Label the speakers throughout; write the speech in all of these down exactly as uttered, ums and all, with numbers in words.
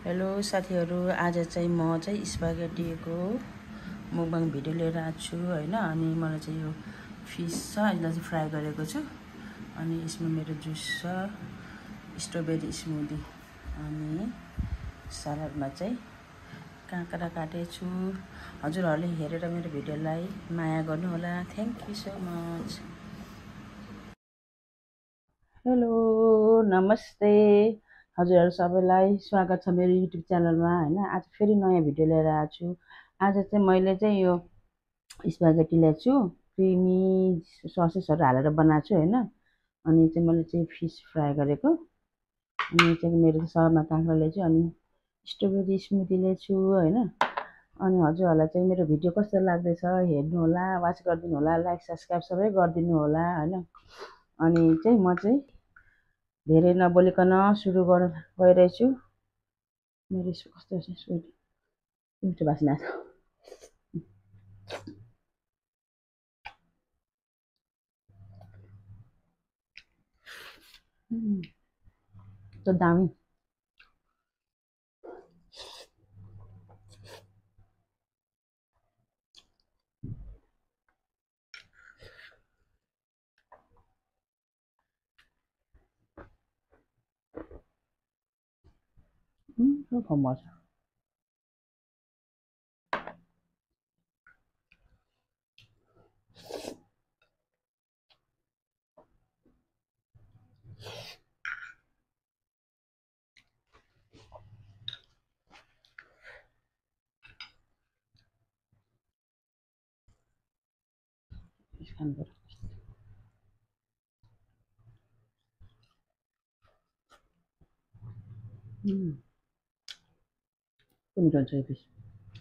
Speaker 1: Hello साथीहरू, आज चाहिँ म चाहिँ स्पागेटीको मुकबाङ भिडियो लिएर आएको छु हैन। अनि मलाई चाहिँ यो फिस छ, यसलाई चाहिँ फ्राई गरेको छु। अनि यसमा मेरो जुस छ, स्ट्रबेरी स्मुदी। अनि सलादमा चाहिँ काँक्रा काटेको छु। हजुरहरूले हेरेर मेरो भिडियोलाई माया गर्नु होला। Thank you so much. Hello, नमस्ते। हजुरहरू सबैलाई स्वागत छ मेरो युट्युब च्यानलमा हैन। आज फेरि नयाँ भिडियो लिएर आएको छु। आज चाहिँ मैले चाहिँ यो स्पागेटी ल्याएको छु, क्रिमी ससेसहरू हालेर बनाएको छु हैन। अनि चाहिँ मैले चाहिँ फिस फ्राई गरेको, अनि चाहिँ मेरो सरमा काँक्रा ल्याएको छु, अनि स्ट्रबेरी स्मुदी ल्याएको छु हैन। अनि हजुरहरूलाई चाहिँ मेरो भिडियो कस्तो लाग्दैछ हेर्नु होला, वाच गरिदिनु होला, लाइक सब्सक्राइब सबै गरिदिनु होला हैन। अनि चाहिँ म चाहिँ धेरै नबोलिकन सुरु गर्न गइरहेछु। मेरो कस्तो स्विट मिठो बास्ना छ। त्यो दामी फर्म छ। खानु पर्यो। मिठो हुन्छ यो फिस।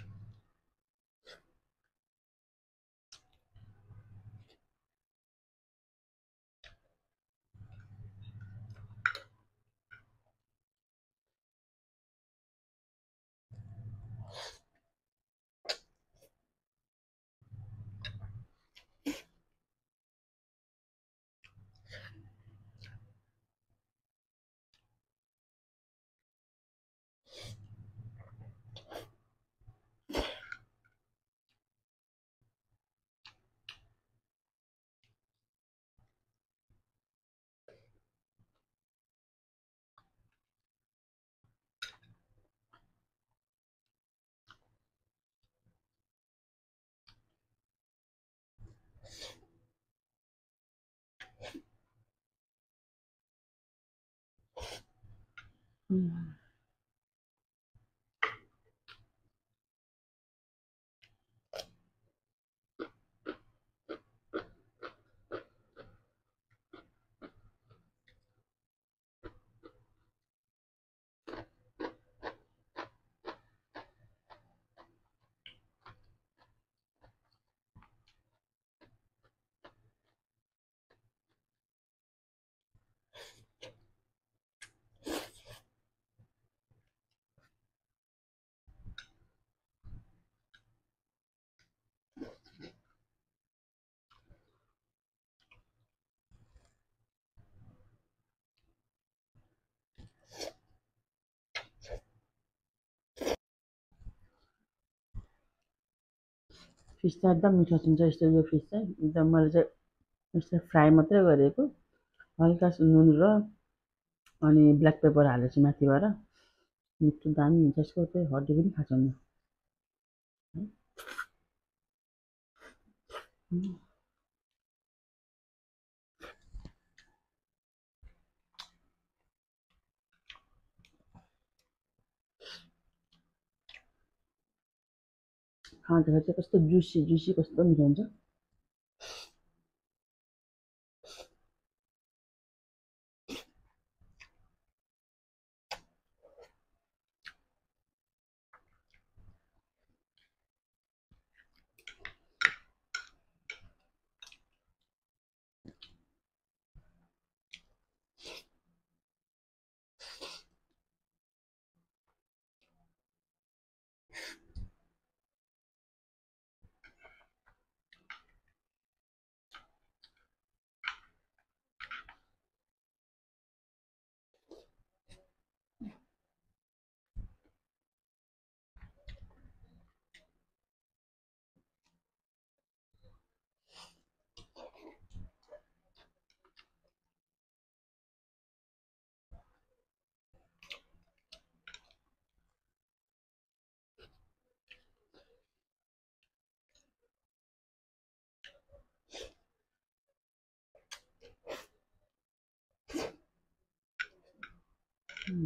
Speaker 1: फिस चाहिँ एकदम मिठो हुन्छ। यस्तो यो फिस चाहिँ एकदम मैले चाहिँ यस्तो फ्राई मात्रै गरेको, हल्का नुन र अनि ब्ल्याक पेपर हालेको छु माथिबाट। मिठो दामी हुन्छ। यसको चाहिँ हड्डी पनि खान्छ नि। खाँदाखेरि चाहिँ कस्तो जुसी जुसी कस्तो मिठो हुन्छ। Mm.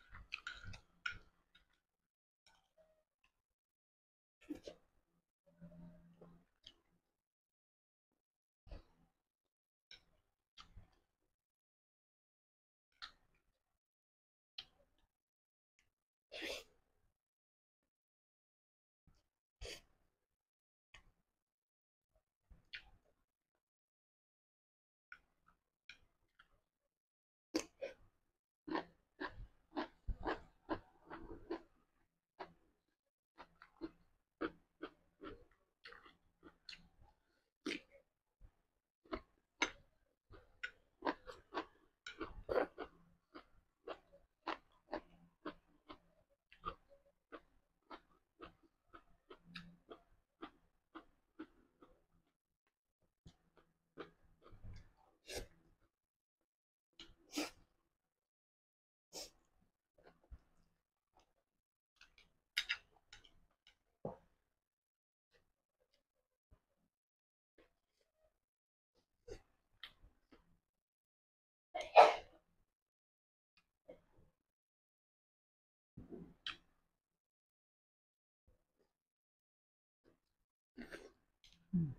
Speaker 1: Mm.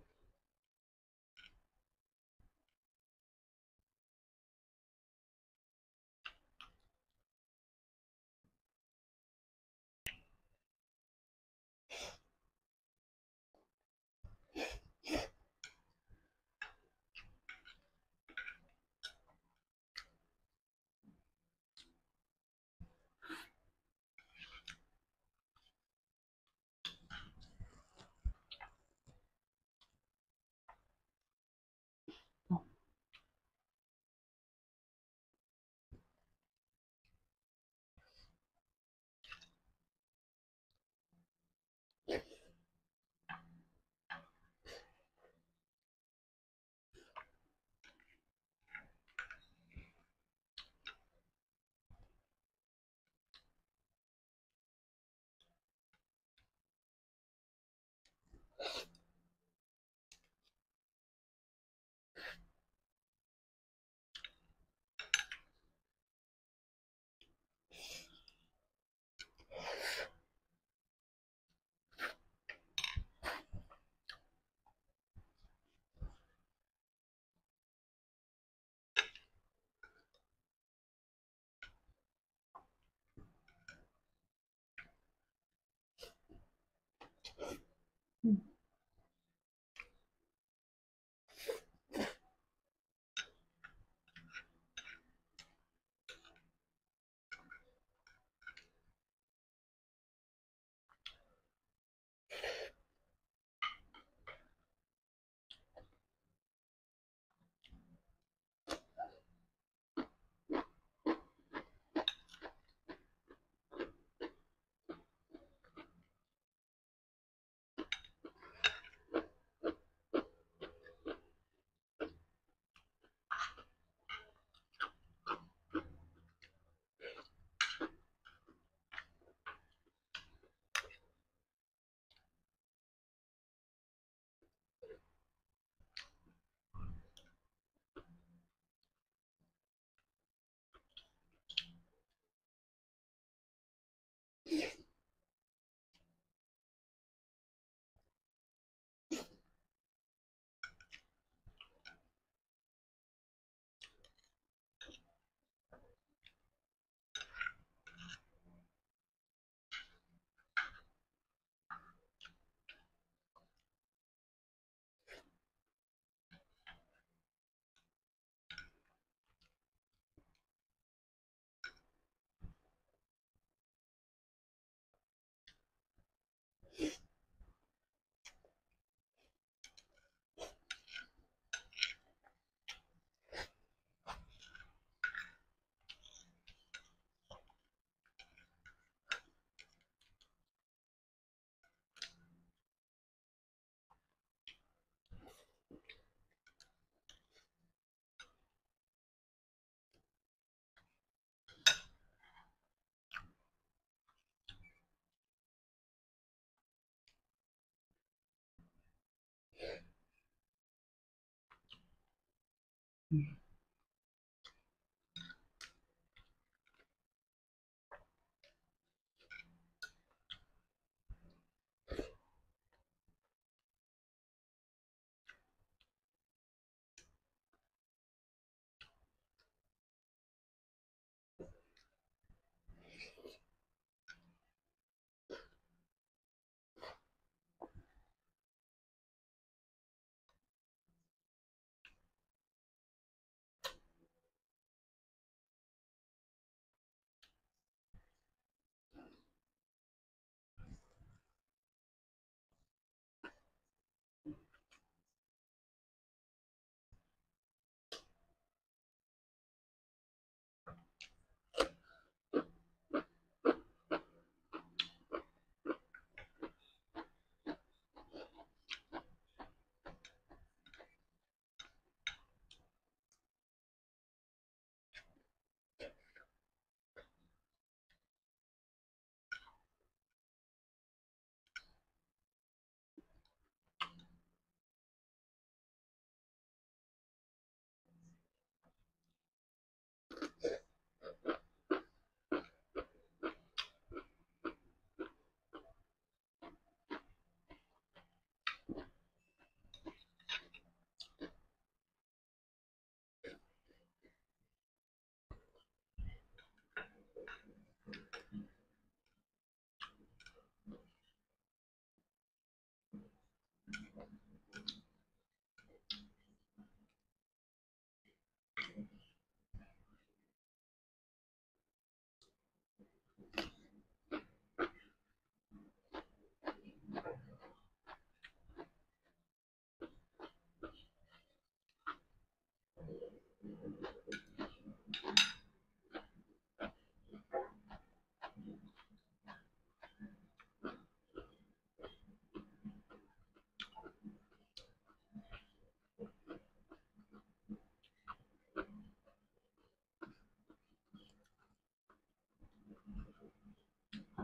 Speaker 1: Mm. Mm.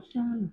Speaker 1: सानो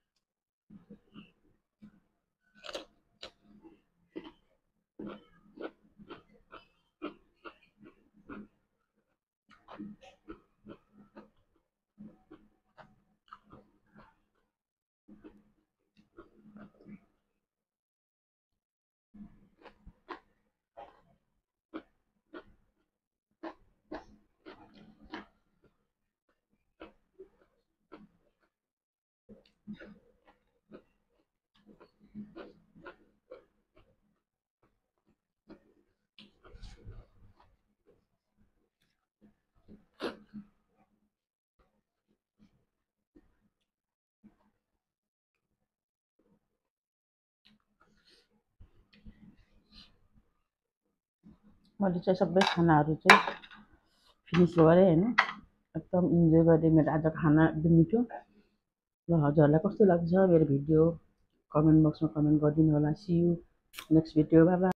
Speaker 1: मैले चाहिँ सबै खानाहरू चाहिँ फिनिस गरेँ होइन एकदम इन्जोय गरेँ मेरो आजको खाना एकदम मिठो र हजुरहरूलाई कस्तो लाग्छ मेरो भिडियो कमेन्ट बक्समा कमेन्ट गरिदिनु होला see you next video bye by